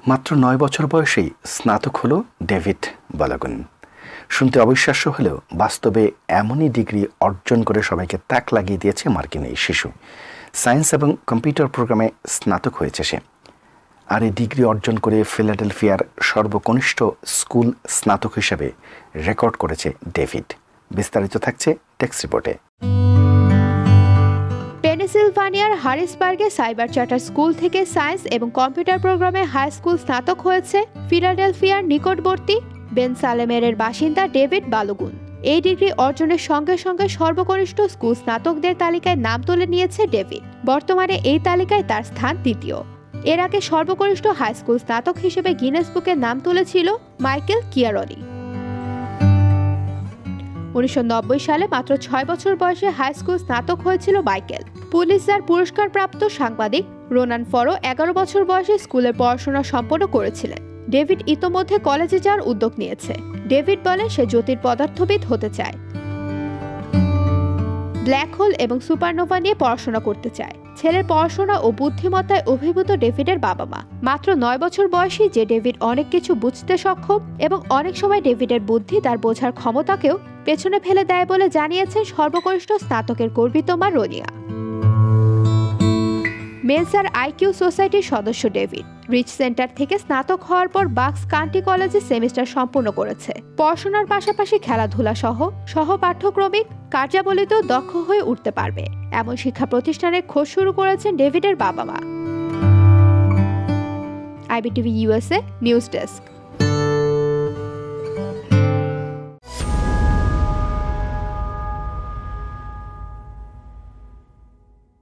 মাত্র 9 বছর বয়সেই স্নাতক হলো ডেভিড বালাগুন। শুনতে অবিশ্বাস্য হলেও বাস্তবে এমনই ডিগ্রি অর্জন করে সবাইকে তাক লাগিয়ে দিয়েছে মার্কিন এই শিশু। সায়েন্স এবং কম্পিউটার প্রোগ্রামে স্নাতক হয়েছে সে। আর এই ডিগ্রি অর্জন করে ফিলাডেলফিয়ার সর্বকনিষ্ঠ স্কুল স্নাতক হিসেবে রেকর্ড করেছে ডেভিড। বিস্তারিত থাকছে টেক্সট রিপোর্টে। পেনসিলভানিয়ার হ্যারিসবার্গে সাইবার চার্টার স্কুল থেকে সায়েন্স এবং কম্পিউটার প্রোগ্রামে হাই স্কুল স্নাতক হয়েছে ফিলাডেলফিয়ার নিকটবর্তী বেনসালেমেরের বাসিন্দা ডেভিড বালাগুন। এই ডিগ্রি অর্জনের সঙ্গে সঙ্গে সর্বকনিষ্ঠ স্কুল স্নাতকদের তালিকায় নাম তুলে নিয়েছে ডেভিড। বর্তমানে এই তালিকায় তার স্থান দ্বিতীয়। এর আগে সর্বকনিষ্ঠ হাই স্কুল স্নাতক হিসেবে গিনেস বুকে নাম তুলেছিল মাইকেল কিয়ারনি। 1990 সালে মাত্র 6 বছর বয়সে হাই স্কুল স্নাতক হয়েছিল মাইকেল। পুলিৎজার পুরস্কারপ্রাপ্ত সাংবাদিক রোনান ফরো 11 বছর বয়সে স্কুলের পড়াশোনা সম্পন্ন করেছিলেন। ডেভিড ইতোমধ্যে কলেজে যাওয়ার উদ্যোগ নিয়েছে। ডেভিড বলে সে জ্যোতির পদার্থবিদ হতে চায়, ব্ল্যাক হোল এবং সুপারনোভা নিয়ে পড়াশোনা করতে চায়। ছেলের পড়াশোনা ও বুদ্ধিমত্তায় অভিভূত ডেভিডের বাবা মা। মাত্র 9 বছর বয়সী যে ডেভিড অনেক কিছু বুঝতে সক্ষম এবং অনেক সময় ডেভিডের বুদ্ধি তার বোঝার ক্ষমতাকেও পেছনে ফেলে দেয় বলে জানিয়েছেন সর্বকনিষ্ঠ স্নাতকের গর্বিত মা রোনিয়া। মেন্সার আইকিউ সোসাইটির সদস্য ডেভিড রিচ সেন্টার থেকে স্নাতক হওয়ার পর বাক্স কান্টি কলেজে সেমিস্টার সম্পূর্ণ করেছে। পড়াশোনার পাশাপাশি খেলাধুলা সহ পাঠ্যক্রমিক কার্যাবলীতেও দক্ষ হয়ে উঠতে পারবে এমন শিক্ষা প্রতিষ্ঠানের খোঁজ শুরু করেছেন ডেভিডের বাবা মা। iBTV USA news desk.